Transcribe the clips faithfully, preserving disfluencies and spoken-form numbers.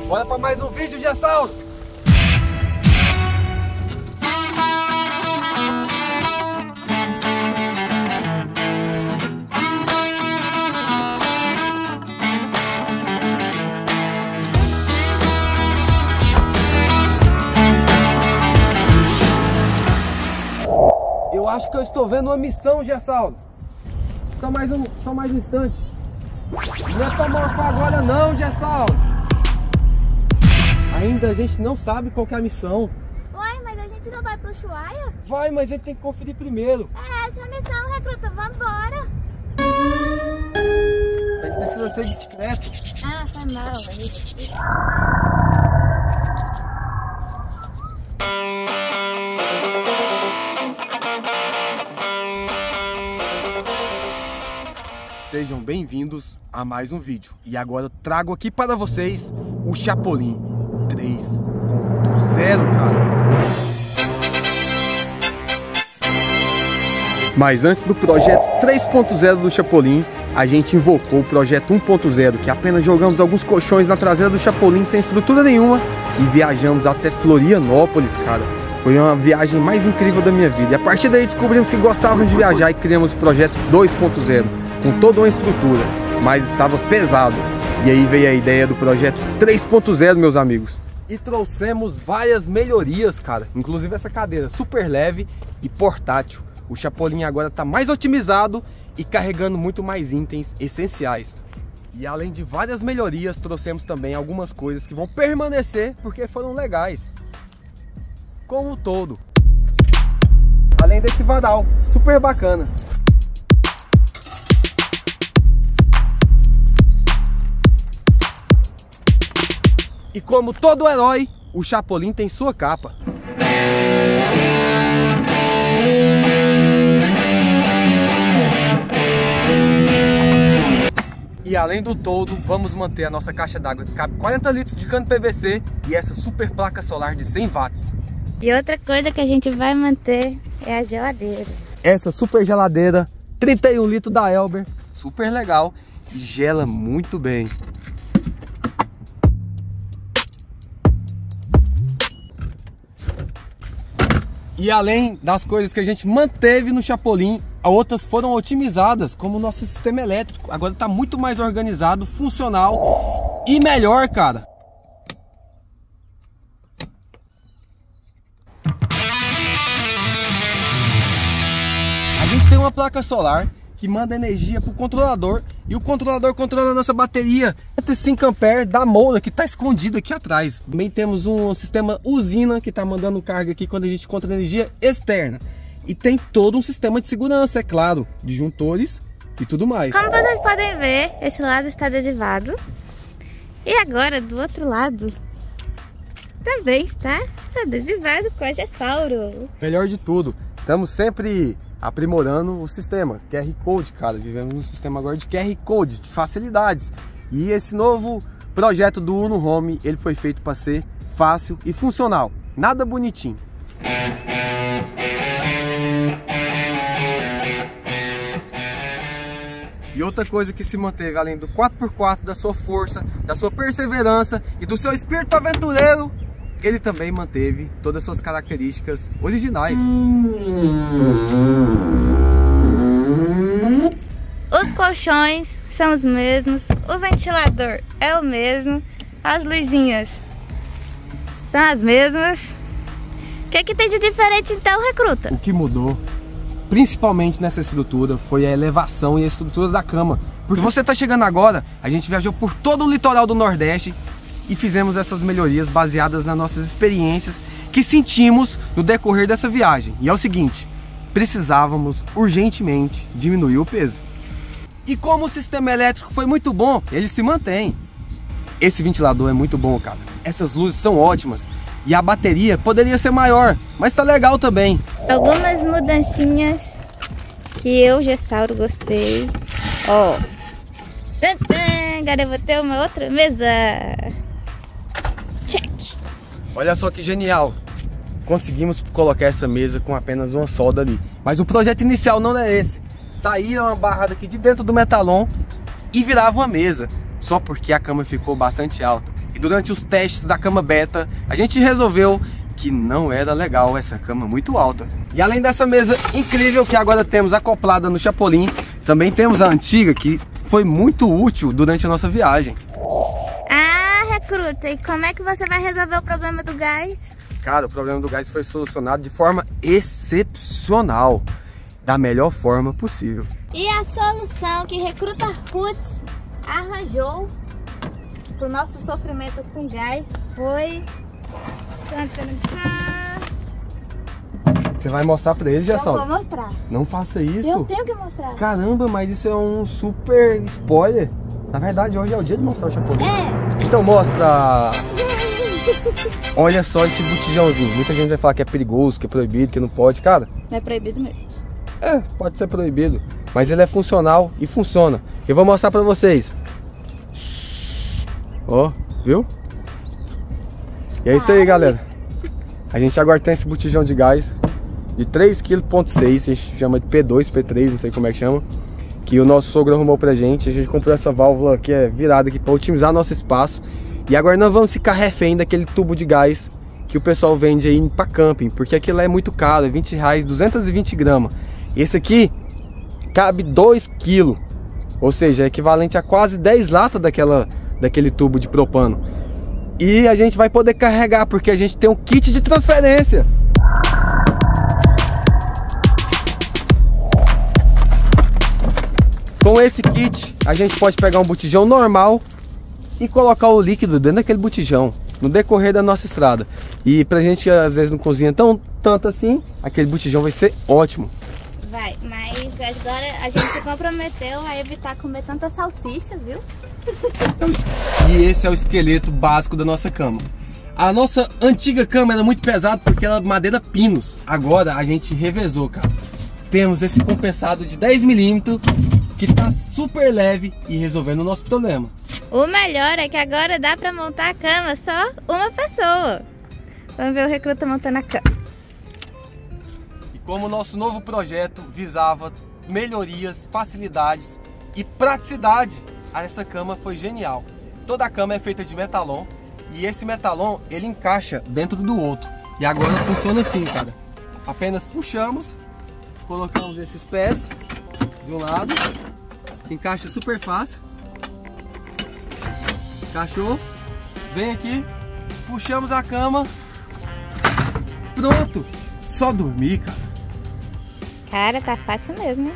Bora para mais um vídeo de assalto. Eu acho que eu estou vendo uma missão, Gersaldo. Só mais um, só mais um instante. Não é pra morfar agora não, Gersaldo. Ainda a gente não sabe qual que é a missão. Uai, mas a gente não vai pro Ushuaia? Vai, mas ele tem que conferir primeiro. É, essa é a missão, recruta, vambora. A gente precisa ser discreto. Ah, foi mal. Sejam bem-vindos a mais um vídeo. E agora eu trago aqui para vocês o Chapolin três ponto zero, cara. Mas antes do projeto três ponto zero do Chapolin, a gente invocou o projeto um ponto zero, que apenas jogamos alguns colchões na traseira do Chapolin sem estrutura nenhuma e viajamos até Florianópolis, cara. Foi uma viagem mais incrível da minha vida. E a partir daí descobrimos que gostávamos de viajar e criamos o projeto dois ponto zero, com toda uma estrutura, mas estava pesado. E aí veio a ideia do projeto três ponto zero, meus amigos. E trouxemos várias melhorias, cara. Inclusive essa cadeira super leve e portátil. O Chapolin agora está mais otimizado e carregando muito mais itens essenciais. E além de várias melhorias, trouxemos também algumas coisas que vão permanecer porque foram legais. Como um todo. Além desse varal, super bacana. E como todo herói, o Chapolin tem sua capa. E além do todo, vamos manter a nossa caixa d'água que cabe quarenta litros de cano P V C e essa super placa solar de cem watts. E outra coisa que a gente vai manter é a geladeira. Essa super geladeira, trinta e um litros da Elber, super legal e gela muito bem. E além das coisas que a gente manteve no Chapolin, outras foram otimizadas, como o nosso sistema elétrico. Agora está muito mais organizado, funcional e melhor, cara. A gente tem uma placa solar que manda energia para o controlador e o controlador controla a nossa bateria cento e cinco amperes da mola que está escondida aqui atrás. Também temos um sistema usina que está mandando carga aqui quando a gente conta energia externa. E tem todo um sistema de segurança, é claro, disjuntores e tudo mais. Como vocês podem ver, esse lado está adesivado. E agora, do outro lado, também está adesivado com a Gessauro. Melhor de tudo, estamos sempre aprimorando o sistema. Q R Code, cara, vivemos um sistema agora de Q R Code, de facilidades. E esse novo projeto do Uno Home, ele foi feito para ser fácil e funcional. Nada bonitinho. E outra coisa que se manteve, além do quatro por quatro, da sua força, da sua perseverança e do seu espírito aventureiro, ele também manteve todas as suas características originais. Os colchões são os mesmos, o ventilador é o mesmo, as luzinhas são as mesmas. O que, que tem de diferente então, recruta? O que mudou, principalmente nessa estrutura, foi a elevação e a estrutura da cama. Porque você está chegando agora, a gente viajou por todo o litoral do Nordeste e fizemos essas melhorias baseadas nas nossas experiências que sentimos no decorrer dessa viagem. E é o seguinte, precisávamos urgentemente diminuir o peso. E como o sistema elétrico foi muito bom, ele se mantém. Esse ventilador é muito bom, cara. Essas luzes são ótimas. E a bateria poderia ser maior, mas tá legal também. Algumas mudancinhas que eu, Gessauro, gostei. Ó. Agora eu vou ter uma outra mesa. Check. Olha só que genial. Conseguimos colocar essa mesa com apenas uma solda ali. Mas o projeto inicial não é esse. Saía uma barra daqui de dentro do metalon e virava uma mesa. Só porque a cama ficou bastante alta. e durante os testes da cama beta, a gente resolveu que não era legal essa cama muito alta. E além dessa mesa incrível que agora temos acoplada no Chapolin, também temos a antiga que foi muito útil durante a nossa viagem. Ah, recruta, e como é que você vai resolver o problema do gás? Cara, o problema do gás foi solucionado de forma excepcional, da melhor forma possível. E a solução que Recruta Roots arranjou pro nosso sofrimento com gás foi... Você vai mostrar pra ele, Gessaldo? Eu vou mostrar. Não faça isso. Eu tenho que mostrar. Caramba, mas isso é um super spoiler. Na verdade, hoje é o dia de mostrar o Chapolin. É. Então mostra. Olha só esse botijãozinho. Muita gente vai falar que é perigoso, que é proibido, que não pode. Cara, Não é proibido mesmo. é, pode ser proibido, mas ele é funcional e funciona. Eu vou mostrar pra vocês. Ó, viu? E é isso aí, galera. A gente agora tem esse botijão de gás de três vírgula seis quilos, a gente chama de P dois, P três, não sei como é que chama, que o nosso sogro arrumou pra gente. A gente comprou essa válvula que é virada aqui pra otimizar nosso espaço. E agora nós vamos ficar refém daquele tubo de gás que o pessoal vende aí pra camping, porque aquilo é muito caro, é vinte reais, duzentos e vinte gramas. Esse aqui cabe dois quilos, ou seja, é equivalente a quase dez latas daquela, daquele tubo de propano. E a gente vai poder carregar, porque a gente tem um kit de transferência. Com esse kit, a gente pode pegar um botijão normal e colocar o líquido dentro daquele botijão no decorrer da nossa estrada. E pra gente que às vezes não cozinha tão, tanto assim, aquele botijão vai ser ótimo. Vai, mas agora a gente se comprometeu a evitar comer tanta salsicha, viu? E esse é o esqueleto básico da nossa cama. A nossa antiga cama era muito pesada porque ela é madeira pinos. Agora a gente revezou, cara. Temos esse compensado de dez milímetros que tá super leve e resolvendo o nosso problema. O melhor é que agora dá pra montar a cama só uma pessoa. Vamos ver o Recruta montando a cama. E como o nosso novo projeto visava melhorias, facilidades e praticidade, essa cama foi genial. Toda a cama é feita de metalon e esse metalon ele encaixa dentro do outro. E agora funciona assim, cara. Apenas puxamos, colocamos esses pés de um lado, encaixa super fácil. Encaixou, vem aqui, puxamos a cama, pronto, só dormir, cara. Cara, tá fácil mesmo.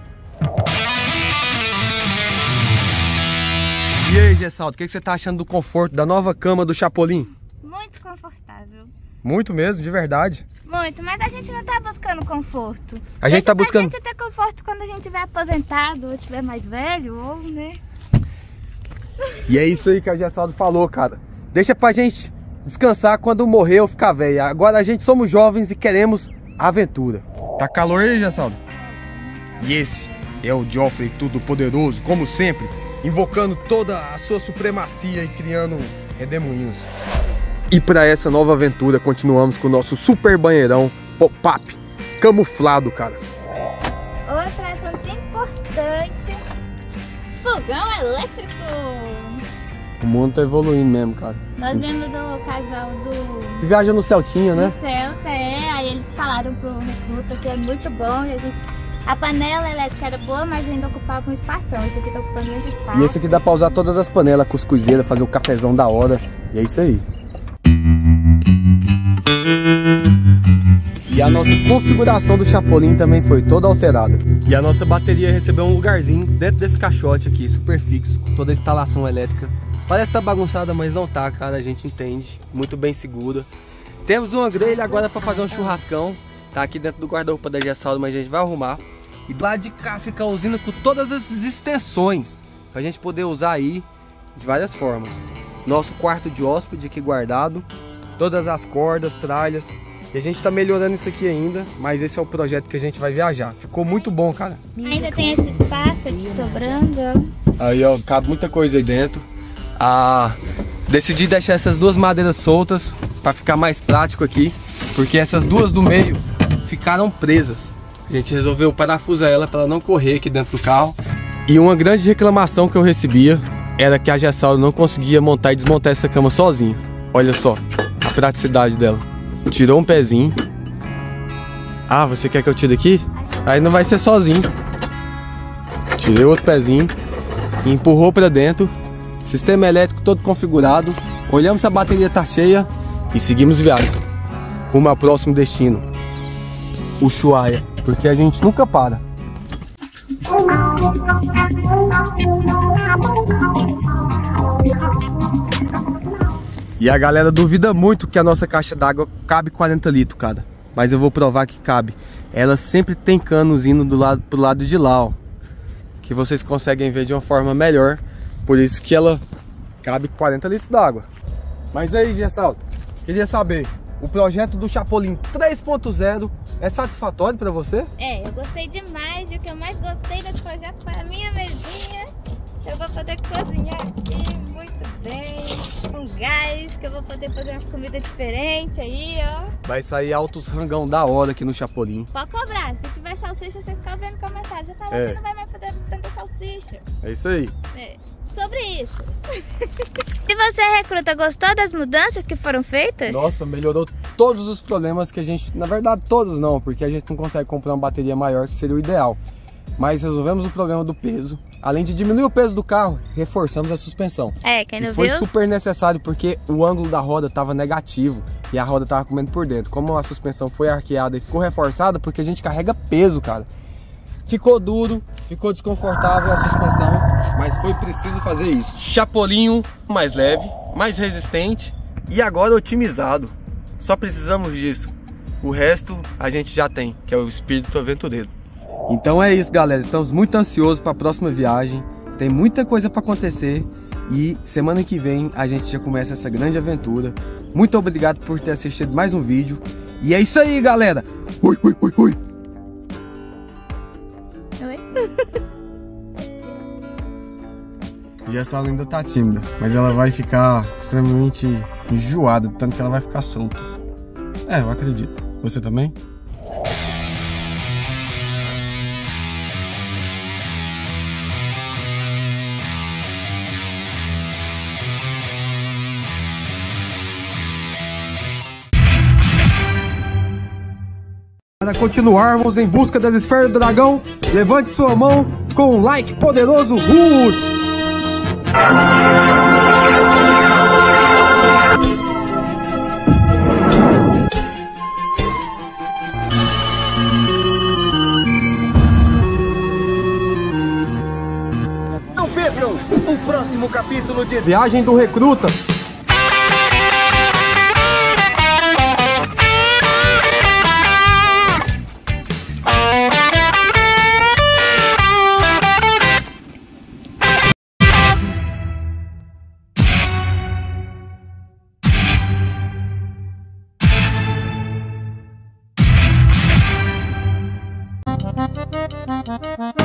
E aí, Gessaldo, o que você tá achando do conforto da nova cama do Chapolin? Muito confortável. Muito mesmo, de verdade. Muito, mas a gente não tá buscando conforto. A gente Deixa tá buscando... a gente ter conforto quando a gente tiver aposentado, ou tiver mais velho, ou, né? E é isso aí que a Gessaldo falou, cara. Deixa pra gente descansar quando morrer ou ficar velho. Agora a gente somos jovens e queremos aventura. Tá calor aí, Gessaldo? E esse é o Joffrey Todo-Poderoso, como sempre, invocando toda a sua supremacia e criando redemoinhos. E para essa nova aventura continuamos com o nosso super banheirão pop-up camuflado, cara. Outro assunto importante: fogão elétrico. O mundo tá evoluindo mesmo, cara. Nós vimos o casal do... Viaja no Celtinha, né? do Celta, é. Aí eles falaram pro Recruta que é muito bom e a gente... A panela elétrica era boa, mas ainda ocupava um espação. Esse aqui tá ocupando muito espaço. E esse aqui dá pra usar todas as panelas, cuscuzeira, fazer o cafezão da hora. E é isso aí. E a nossa configuração do Chapolin também foi toda alterada. E a nossa bateria recebeu um lugarzinho dentro desse caixote aqui, super fixo, com toda a instalação elétrica. Parece que tá bagunçada, mas não tá, cara, a gente entende. Muito bem segura. Temos uma grelha agora pra fazer um churrascão. Tá aqui dentro do guarda-roupa da Gessaldo, mas a gente vai arrumar. E lá de cá fica a usina com todas as extensões pra gente poder usar aí de várias formas. Nosso quarto de hóspede aqui guardado, todas as cordas, tralhas. E a gente tá melhorando isso aqui ainda, mas esse é o projeto que a gente vai viajar. Ficou muito bom, cara. Ainda tem esse espaço aqui sobrando. Aí, ó, cabe muita coisa aí dentro. Ah, decidi deixar essas duas madeiras soltas pra ficar mais prático aqui, porque essas duas do meio ficaram presas. A gente resolveu parafusar ela para ela não correr aqui dentro do carro. E uma grande reclamação que eu recebia era que a Gessauro não conseguia montar e desmontar essa cama sozinha. Olha só a praticidade dela. Tirou um pezinho. Ah, você quer que eu tire aqui? Aí não vai ser sozinho. Tirei outro pezinho, empurrou para dentro. Sistema elétrico todo configurado. Olhamos se a bateria tá cheia e seguimos viagem rumo ao próximo destino, Ushuaia, porque a gente nunca para. E a galera duvida muito que a nossa caixa d'água cabe quarenta litros, cara. Mas eu vou provar que cabe. Ela sempre tem canos indo do lado, pro lado de lá, ó, que vocês conseguem ver de uma forma melhor. Por isso que ela cabe quarenta litros d'água. Mas aí, Gessauro, queria saber, o projeto do Chapolin três ponto zero é satisfatório para você? É, eu gostei demais e o que eu mais gostei desse projeto foi a minha mesinha. Eu vou poder cozinhar aqui muito bem, com gás, que eu vou poder fazer umas comidas diferentes aí, ó. Vai sair altos rangão da hora aqui no Chapolin. Pode cobrar, se tiver salsicha, vocês cobrem no comentário. Você fala É. que não vai mais fazer tanta salsicha. É isso aí. É. Sobre isso. E você, recruta, gostou das mudanças que foram feitas? Nossa, melhorou todos os problemas que a gente... Na verdade, todos não, porque a gente não consegue comprar uma bateria maior, que seria o ideal. Mas resolvemos o problema do peso. Além de diminuir o peso do carro, reforçamos a suspensão. É, quem não e foi viu? super necessário, porque o ângulo da roda estava negativo e a roda estava comendo por dentro. Como a suspensão foi arqueada e ficou reforçada, porque a gente carrega peso, cara. Ficou duro, ficou desconfortável a suspensão, mas foi preciso fazer isso. Chapolinho mais leve, mais resistente e agora otimizado. Só precisamos disso. O resto a gente já tem, que é o espírito aventureiro. Então é isso, galera. Estamos muito ansiosos para a próxima viagem. Tem muita coisa para acontecer e semana que vem a gente já começa essa grande aventura. Muito obrigado por ter assistido mais um vídeo. E é isso aí, galera. Ui, ui, ui, ui. Gessauro ainda tá tímida, mas ela vai ficar extremamente enjoada, tanto que ela vai ficar solta. É, eu acredito. Você também? Para continuarmos em busca das esferas do dragão, levante sua mão com um like poderoso, Roots! Não percam o próximo capítulo de Viagem do Recruta. Thank you.